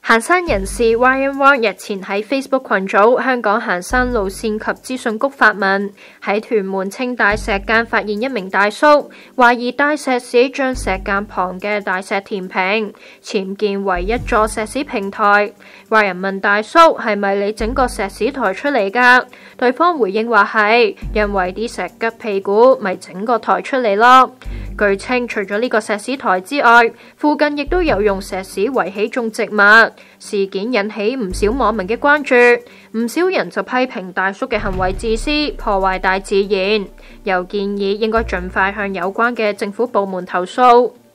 行山人士 Ryan Wong 日前喺 Facebook 群組香港行山路線及資訊局發文，喺屯門青大石澗發現一名大叔，懷疑帶石屎將石澗旁嘅大石填平，僭建為一座石屎平台。Ryan問大叔係咪你整個石屎台出嚟㗎？對方回應話係，因為啲石吉屁股，咪整個台出嚟咯。據稱，除咗呢個石屎台之外，附近亦都有用石屎圍起種植物。事件引起唔少網民嘅關注，唔少人就批評大叔嘅行為自私，破壞大自然，又建議應該盡快向有關嘅政府部門投訴。